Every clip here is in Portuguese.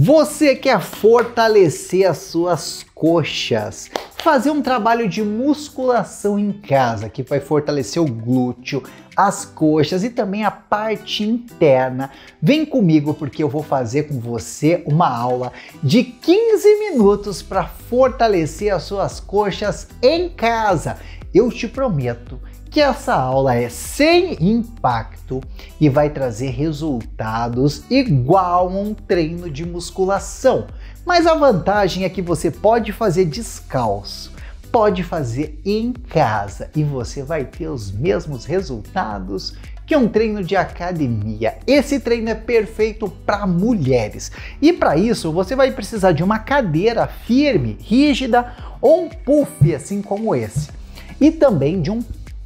Você quer fortalecer as suas coxas, fazer um trabalho de musculação em casa que vai fortalecer o glúteo, as coxas e também a parte interna. Vem comigo porque eu vou fazer com você uma aula de 15 minutos para fortalecer as suas coxas em casa. Eu te prometo que essa aula é sem impacto e vai trazer resultados igual a um treino de musculação. Mas a vantagem é que você pode fazer descalço, pode fazer em casa e você vai ter os mesmos resultados que um treino de academia. Esse treino é perfeito para mulheres e para isso você vai precisar de uma cadeira firme, rígida ou um puff assim como esse e também de um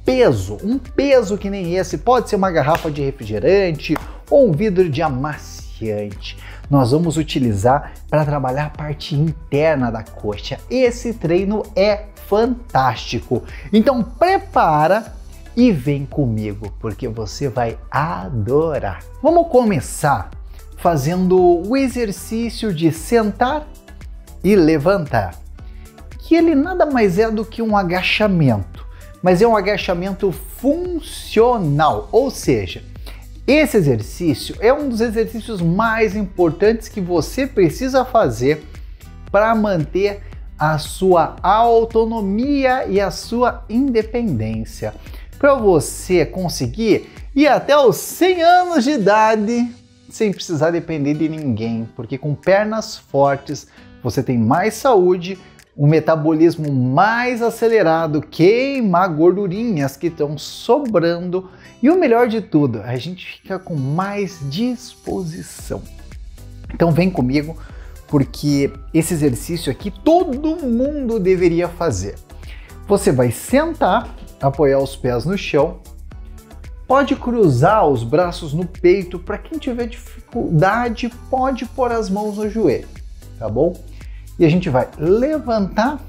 peso que nem esse, pode ser uma garrafa de refrigerante ou um vidro de amaciante. Nós vamos utilizar para trabalhar a parte interna da coxa. Esse treino é fantástico. Então prepara e vem comigo, porque você vai adorar. Vamos começar fazendo o exercício de sentar e levantar, que ele nada mais é do que um agachamento. Mas é um agachamento funcional, ou seja, esse exercício é um dos exercícios mais importantes que você precisa fazer para manter a sua autonomia e a sua independência. Para você conseguir ir até os 100 anos de idade sem precisar depender de ninguém, porque com pernas fortes você tem mais saúde, um metabolismo mais acelerado, queimar gordurinhas que estão sobrando e o melhor de tudo, a gente fica com mais disposição. Então vem comigo porque esse exercício aqui todo mundo deveria fazer. Você vai sentar, apoiar os pés no chão, pode cruzar os braços no peito, para quem tiver dificuldade pode pôr as mãos no joelho, tá bom? E a gente vai levantar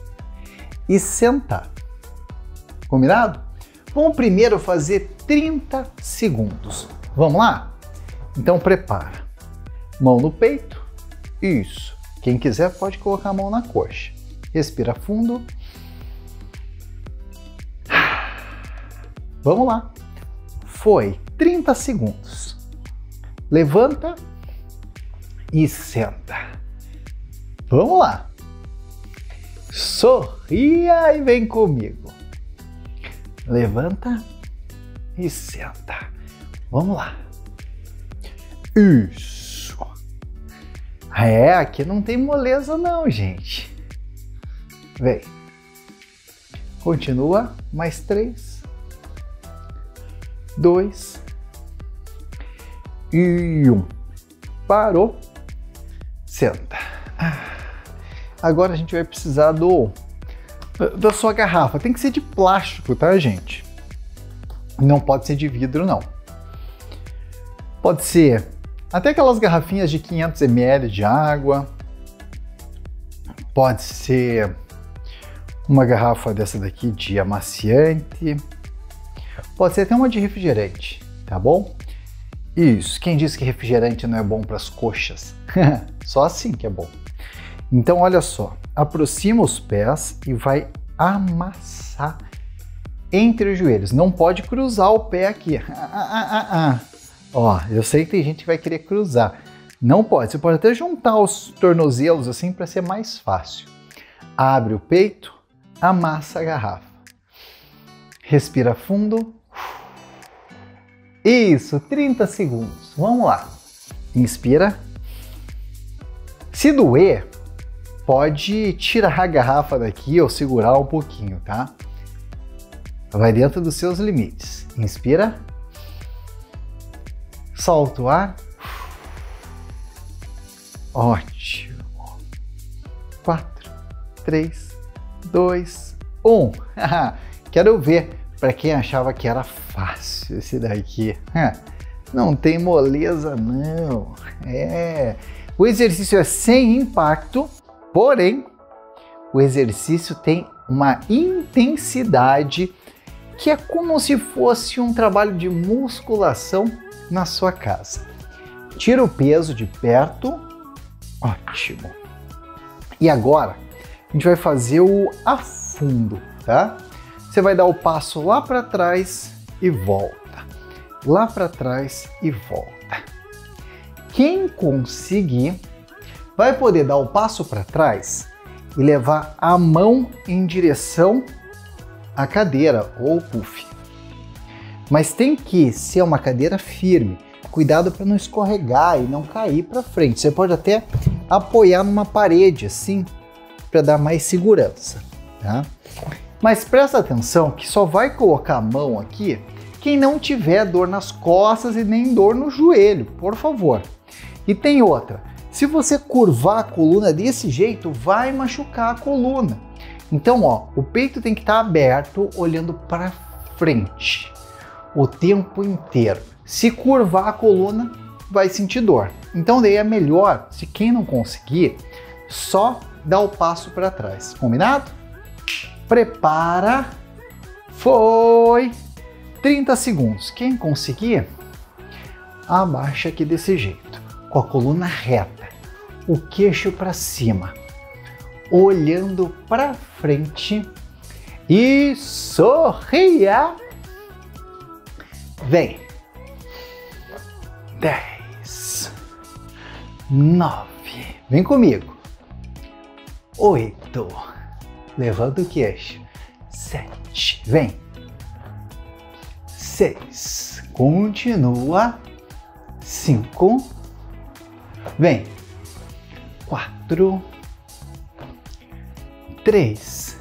e sentar. Combinado? Vamos primeiro fazer 30 segundos. Vamos lá? Então prepara. Mão no peito. Isso. Quem quiser pode colocar a mão na coxa. Respira fundo. Vamos lá. Foi 30 segundos. Levanta e senta. Vamos lá. Sorria e vem comigo. Levanta e senta. Vamos lá. Isso. É, aqui não tem moleza não, gente. Vem. Continua. Mais 3. 2. E 1. Parou. Senta. Agora a gente vai precisar da sua garrafa. Tem que ser de plástico, tá, gente? Não pode ser de vidro, não. Pode ser até aquelas garrafinhas de 500 ml de água. Pode ser uma garrafa dessa daqui de amaciante. Pode ser até uma de refrigerante, tá bom? Isso. Quem disse que refrigerante não é bom para as coxas? Só assim que é bom. Então, olha só, aproxima os pés e vai amassar entre os joelhos. Não pode cruzar o pé aqui. Ó, eu sei que tem gente que vai querer cruzar. Não pode. Você pode até juntar os tornozelos assim para ser mais fácil. Abre o peito, amassa a garrafa. Respira fundo. Isso, 30 segundos. Vamos lá. Inspira. Se doer, pode tirar a garrafa daqui ou segurar um pouquinho, tá? Vai dentro dos seus limites. Inspira. Solta o ar. Ótimo. 4, 3, 2, 1. Quero ver para quem achava que era fácil esse daqui. Não tem moleza, não. O exercício é sem impacto. Porém, o exercício tem uma intensidade que é como se fosse um trabalho de musculação na sua casa. Tira o peso de perto Ótimo. E agora, a gente vai fazer o afundo, tá? Você vai dar o passo lá para trás e volta. Lá para trás e volta. Quem conseguir vai poder dar o passo para trás e levar a mão em direção à cadeira ou puff. Mas tem que ser uma cadeira firme. Cuidado para não escorregar e não cair para frente. Você pode até apoiar numa parede assim para dar mais segurança, tá? Mas presta atenção que só vai colocar a mão aqui quem não tiver dor nas costas e nem dor no joelho, por favor. E tem outra, se você curvar a coluna desse jeito, vai machucar a coluna. Então, ó, o peito tem que estar aberto, olhando para frente o tempo inteiro. Se curvar a coluna, vai sentir dor. Então, daí é melhor, se quem não conseguir, só dar o passo para trás. Combinado? Prepara. Foi. 30 segundos. Quem conseguir, abaixa aqui desse jeito, com a coluna reta, o queixo para cima, olhando para frente e sorria. Vem. 10, 9, vem comigo. 8, levanta o queixo. 7, vem. 6, continua. 5, vem. 4, 3,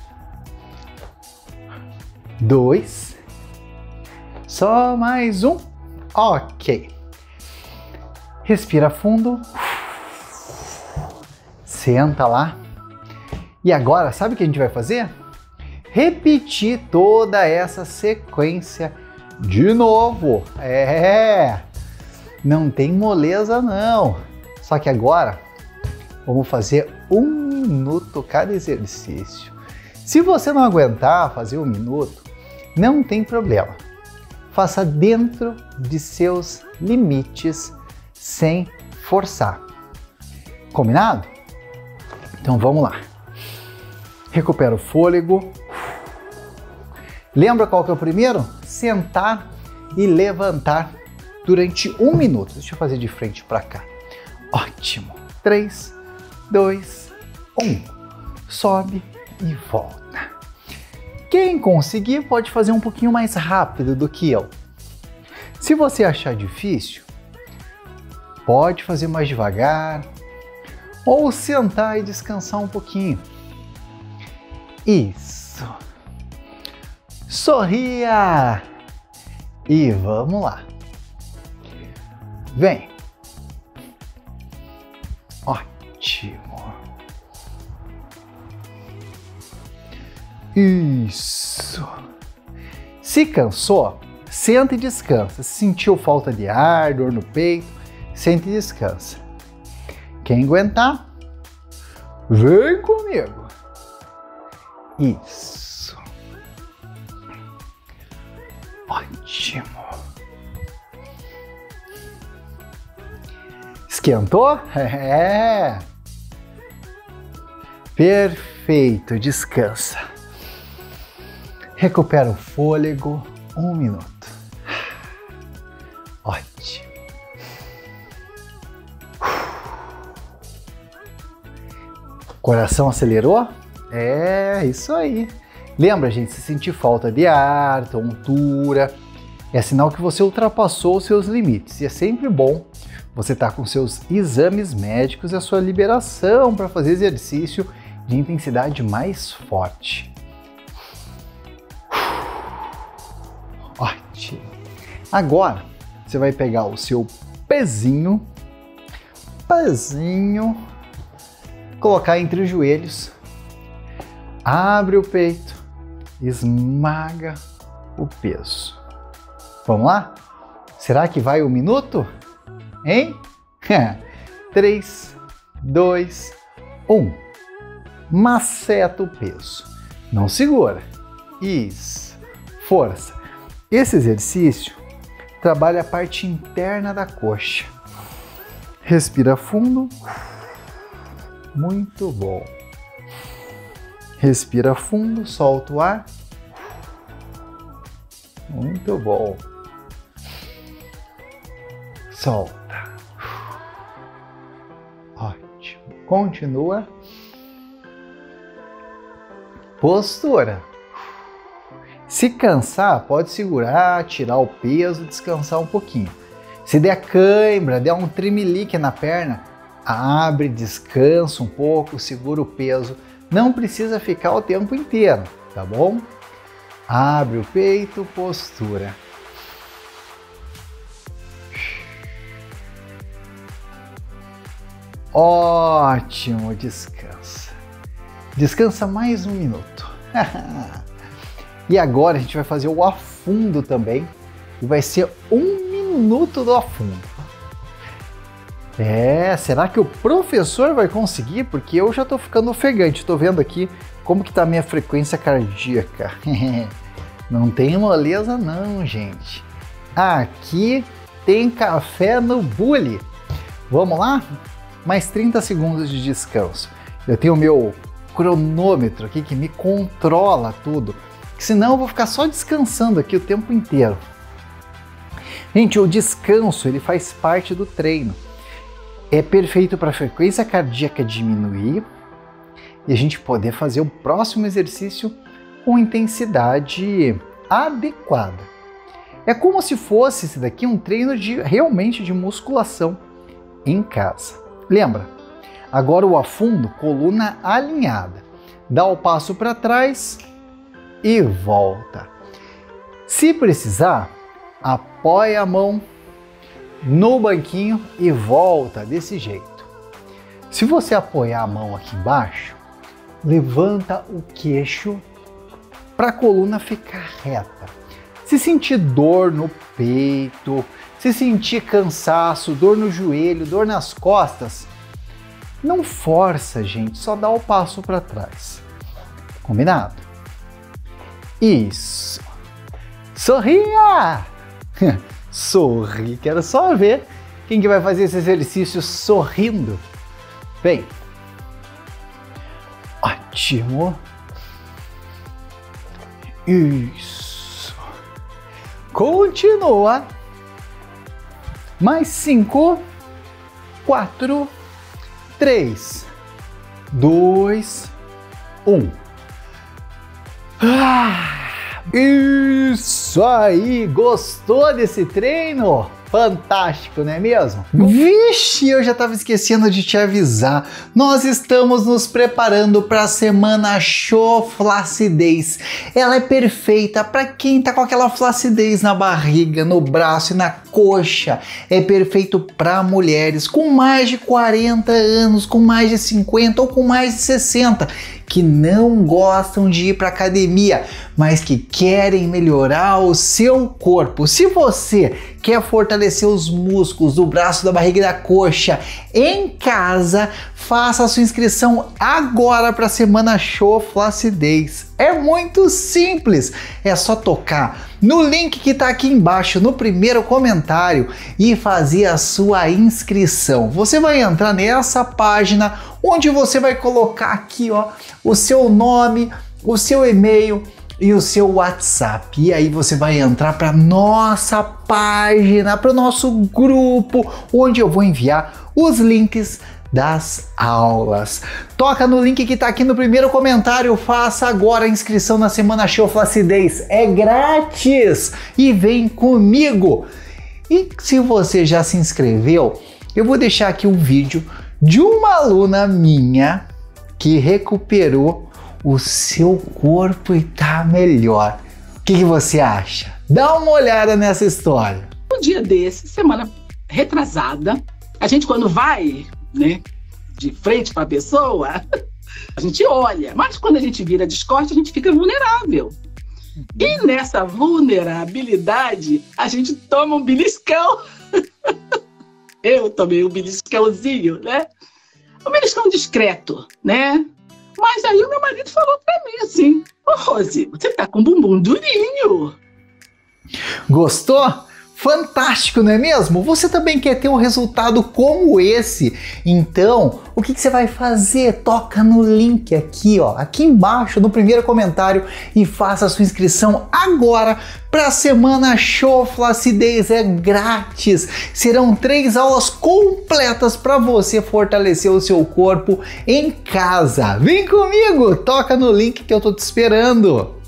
2, só mais um. Ok. Respira fundo. Senta lá. E agora, sabe o que a gente vai fazer? Repetir toda essa sequência de novo. Não tem moleza não. Só que agora vamos fazer 1 minuto cada exercício. Se você não aguentar fazer 1 minuto, não tem problema. Faça dentro de seus limites, sem forçar. Combinado? Então vamos lá. Recupera o fôlego. Lembra qual que é o primeiro? Sentar e levantar durante 1 minuto. Deixa eu fazer de frente para cá. Ótimo. 3, 2, 1. Sobe e volta. Quem conseguir pode fazer um pouquinho mais rápido do que eu. Se você achar difícil, pode fazer mais devagar ou sentar e descansar um pouquinho. Isso. Sorria. E vamos lá. Vem. Ótimo. Isso. Se cansou, senta e descansa. Se sentiu falta de ar, dor no peito, senta e descansa. Quem aguentar, vem comigo. Isso. Ótimo. Esquentou? Perfeito, descansa. Recupera o fôlego, 1 minuto. Ótimo. Coração acelerou? Isso aí. Lembra, gente, se sentir falta de ar, tontura, é sinal que você ultrapassou os seus limites. E é sempre bom você estar com seus exames médicos e a sua liberação para fazer exercício de intensidade mais forte. Ótimo. Agora, você vai pegar o seu pezinho, colocar entre os joelhos, abre o peito, esmaga o peso. Vamos lá? Será que vai 1 minuto? Hein? 3, 2, 1. Maceta o peso. Não segura. Isso. Força. Esse exercício trabalha a parte interna da coxa. Respira fundo. Muito bom. Respira fundo, solta o ar. Muito bom. Solta. Ótimo. Continua. Postura. Se cansar, pode segurar, tirar o peso, descansar um pouquinho. Se der cãibra, der um tremelique na perna, abre, descansa um pouco, segura o peso. Não precisa ficar o tempo inteiro, tá bom? Abre o peito, postura. Ótimo, descansa. Descansa mais um minuto. E agora a gente vai fazer o afundo também. E vai ser 1 minuto do afundo. Será que o professor vai conseguir? Porque eu já tô ficando ofegante. Tô vendo aqui como que tá a minha frequência cardíaca. Não tem moleza não, gente. Aqui tem café no bule. Vamos lá? Mais 30 segundos de descanso. Eu tenho o meu cronômetro aqui que me controla tudo. Senão eu vou ficar só descansando aqui o tempo inteiro. Gente, o descanso ele faz parte do treino. É perfeito para a frequência cardíaca diminuir e a gente poder fazer o próximo exercício com intensidade adequada. É como se fosse esse daqui um treino realmente de musculação em casa. Lembra? Agora o afundo, coluna alinhada. Dá o passo para trás e volta. Se precisar, apoia a mão no banquinho e volta desse jeito. Se você apoiar a mão aqui embaixo, levanta o queixo para a coluna ficar reta. Se sentir dor no peito, se sentir cansaço, dor no joelho, dor nas costas, não força, gente, só dá o passo para trás. Combinado? Isso. Sorria! Sorri, quero só ver quem que vai fazer esse exercício sorrindo. Bem, ótimo. Isso. Continua. Mais 5, 4, 3, 2, 1. Isso aí! Gostou desse treino? Fantástico, não é mesmo? Vixe, eu já estava esquecendo de te avisar. Nós estamos nos preparando para a semana Show Flacidez. Ela é perfeita para quem tá com aquela flacidez na barriga, no braço e na coxa. É perfeito para mulheres com mais de 40 anos, com mais de 50 ou com mais de 60, que não gostam de ir para academia, mas que querem melhorar o seu corpo. Se você quer fortalecer os músculos do braço, da barriga e da coxa em casa, faça a sua inscrição agora para a Semana Show Flacidez. É muito simples, é só tocar no link que está aqui embaixo no primeiro comentário e fazer a sua inscrição. Você vai entrar nessa página onde você vai colocar aqui, ó, o seu nome, o seu e-mail e o seu WhatsApp. E aí você vai entrar para nossa página, para o nosso grupo, onde eu vou enviar os links das aulas. Toca no link que está aqui no primeiro comentário, faça agora a inscrição na Semana Show Flacidez. É grátis e vem comigo. E se você já se inscreveu, eu vou deixar aqui um vídeo de uma aluna minha que recuperou o seu corpo e tá melhor. O que você acha? Dá uma olhada nessa história. Um dia desse, semana retrasada, a gente quando vai, né, de frente para a pessoa, a gente olha, mas quando a gente vira de costas, a gente fica vulnerável. E nessa vulnerabilidade, a gente toma um beliscão. Eu tomei um beliscãozinho, né? Um beliscão discreto, né? Mas aí o meu marido falou pra mim assim: ô Rose, você tá com o bumbum durinho. Gostou? Fantástico, não é mesmo? Você também quer ter um resultado como esse? Então, o que você vai fazer? Toca no link aqui, ó, aqui embaixo no primeiro comentário e faça a sua inscrição agora para a Semana Show Flacidez. É grátis. Serão 3 aulas completas para você fortalecer o seu corpo em casa. Vem comigo, toca no link que eu tô te esperando.